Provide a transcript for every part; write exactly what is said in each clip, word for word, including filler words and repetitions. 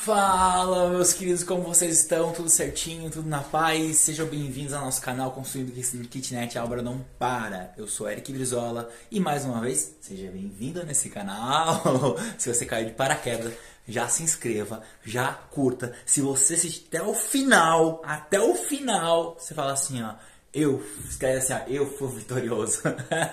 Fala, meus queridos, como vocês estão? Tudo certinho? Tudo na paz? Sejam bem-vindos ao nosso canal Construindo Kitnet, a obra não para. Eu sou Eric Brizola e mais uma vez, seja bem-vindo nesse canal. Se você caiu de paraquedas, já se inscreva, já curta. Se você assistir até o final, até o final, você fala assim, ó. Eu, escreve assim, ó, eu fui vitorioso.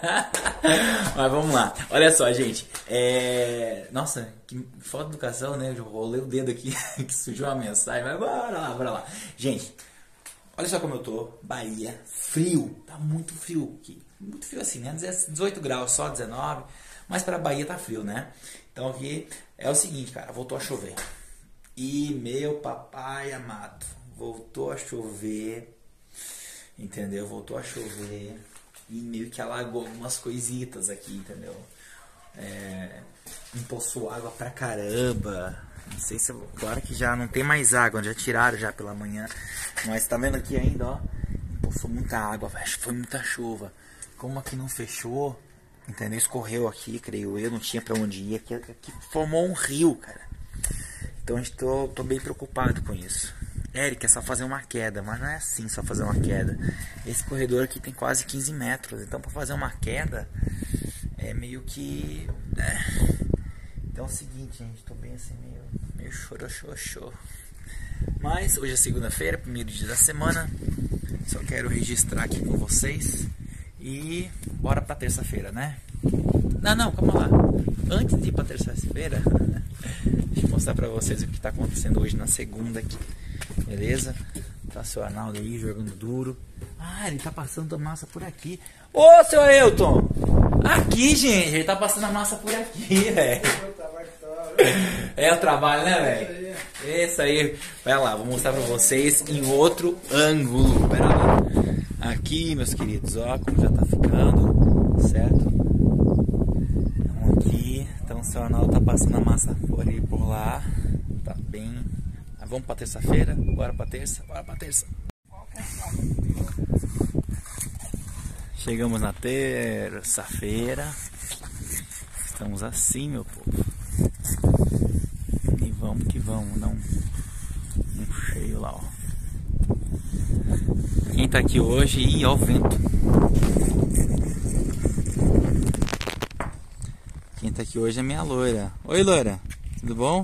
Mas vamos lá. Olha só, gente. É... Nossa, que falta de educação, né? Eu rolei o dedo aqui, que sujou a mensagem. Mas bora lá, bora lá. Gente, olha só como eu tô. Bahia, frio. Tá muito frio aqui. Muito frio assim, né? dezoito graus, só dezenove. Mas pra Bahia tá frio, né? Então aqui é o seguinte, cara. Voltou a chover. E meu papai amado, voltou a chover. Entendeu? Voltou a chover e meio que alagou algumas coisitas aqui, entendeu? É, empoçou água pra caramba. Não sei se agora que já não tem mais água, já tiraram já pela manhã. Mas tá vendo aqui ainda, ó? Empoçou muita água, foi muita chuva. Como aqui não fechou, entendeu? Escorreu aqui, creio eu, não tinha pra onde ir. Aqui, aqui formou um rio, cara. Então a gente tô, tô bem preocupado com isso. Eric, é só fazer uma queda, mas não é assim só fazer uma queda. Esse corredor aqui tem quase quinze metros, então para fazer uma queda é meio que... É. Então é o seguinte, gente, tô bem assim, meio, meio choroxoxô. Mas hoje é segunda-feira, primeiro dia da semana. Só quero registrar aqui com vocês e bora pra terça-feira, né? Não, não, calma lá. Antes de ir pra terça-feira, deixa eu mostrar pra vocês o que tá acontecendo hoje na segunda aqui. Beleza? Tá seu Arnaldo aí jogando duro. Ah, ele tá passando a massa por aqui. Ô, seu Ailton! Aqui, gente, ele tá passando a massa por aqui, velho. É o trabalho, né, velho? Isso aí. Vai lá, vou mostrar pra vocês em outro ângulo. Pera lá. Aqui, meus queridos, ó, como já tá ficando, certo? Então aqui, então o seu Arnaldo tá passando a massa por aí, por lá. Tá bem. Vamos pra terça-feira? Bora pra terça? Bora pra terça. Chegamos na terça-feira. Estamos assim, meu povo. E vamos que vamos. Dá um, um cheio lá, ó. Quem tá aqui hoje? Ih, ó o vento. Quem tá aqui hoje é minha loira. Oi, loira. Tudo bom?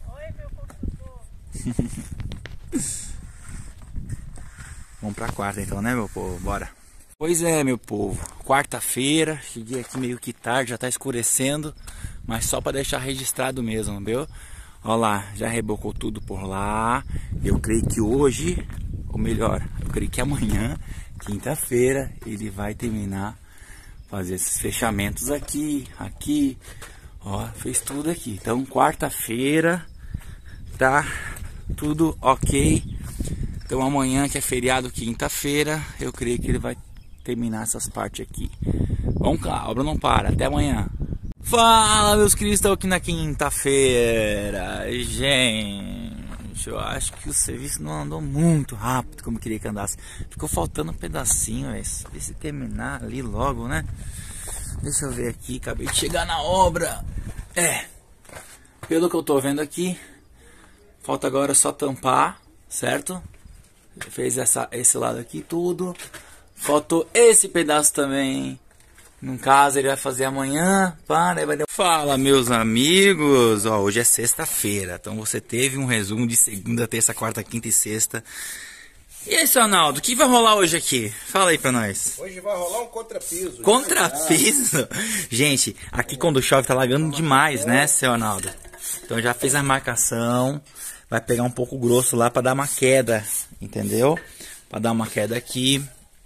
Vamos pra quarta então, né, meu povo? Bora. Pois é, meu povo, quarta-feira, cheguei aqui meio que tarde, já tá escurecendo, mas só pra deixar registrado mesmo, viu? Ó lá, já rebocou tudo por lá. Eu creio que hoje, ou melhor, eu creio que amanhã, quinta-feira, ele vai terminar fazer esses fechamentos aqui, aqui, ó, fez tudo aqui. Então quarta-feira tá tudo ok. Então amanhã, que é feriado, quinta-feira, eu creio que ele vai terminar essas partes aqui. Vamos lá, a obra não para. Até amanhã. Fala, meus queridos, estou aqui na quinta-feira. Gente, eu acho que o serviço não andou muito rápido como eu queria que andasse. Ficou faltando um pedacinho, véio. Ver se terminar ali logo, né? Deixa eu ver aqui, acabei de chegar na obra. É, pelo que eu tô vendo aqui, falta agora só tampar, certo? Fez essa, esse lado aqui tudo. Faltou esse pedaço também. No caso, ele vai fazer amanhã. Para, vai dar... Fala, meus amigos. Ó, hoje é sexta-feira. Então você teve um resumo de segunda, terça, quarta, quinta e sexta. E aí, seu Arnaldo, o que vai rolar hoje aqui? Fala aí pra nós. Hoje vai rolar um contrapiso. Contrapiso? Gente, aqui quando chove tá lagando demais, né, seu Arnaldo? Então já fez a marcação. Vai pegar um pouco grosso lá para dar uma queda, entendeu? Para dar uma queda aqui.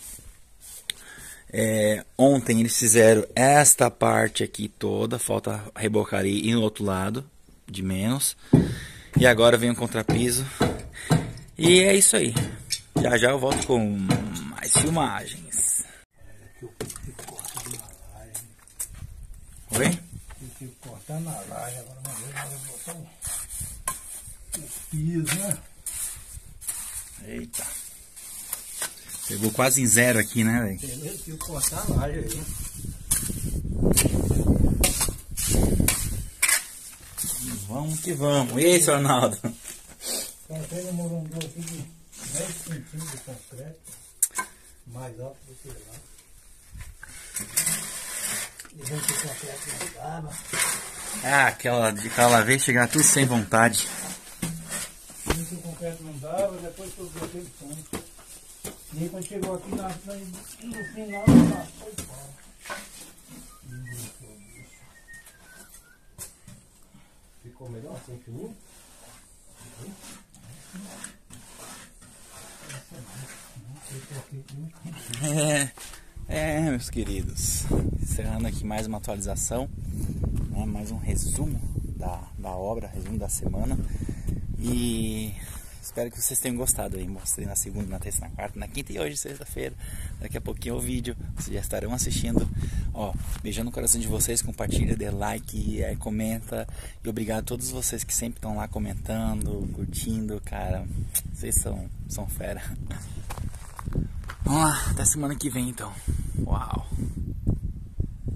É, ontem eles fizeram esta parte aqui toda, falta rebocaria e no outro lado, de menos. E agora vem o contrapiso. E é isso aí. Já já eu volto com mais filmagens. Oi? Tem que cortar na laje agora, uma vez nós vamos botar um... piso, né? Eita. Pegou quase em zero aqui, né, velho? Tem mesmo que cortar a laje aí. Vamos Vamos que vamos. E aí, seu Arnaldo? Tá tendo um morundô aqui de dez centímetros de concreto, mais alto do que lá. E vem que o concreto não dava. Ah, aquela de aquela vez chegar tudo sem vontade. Vem que o concreto não dava, depois todo aquele ponto. E aí quando chegou aqui na, na, no final, já foi fora. Ficou melhor sem fininho? É, é, meus queridos, encerrando aqui mais uma atualização, né, mais um resumo da, da obra, resumo da semana. E espero que vocês tenham gostado aí. Mostrei na segunda, na terça, na quarta, na quinta e hoje, sexta-feira. Daqui a pouquinho é o vídeo, vocês já estarão assistindo. Ó, beijando o coração de vocês, compartilha, dê like, é, comenta. E obrigado a todos vocês que sempre estão lá comentando, curtindo, cara. Vocês são, são fera. Vamos lá, até semana que vem então. Uau!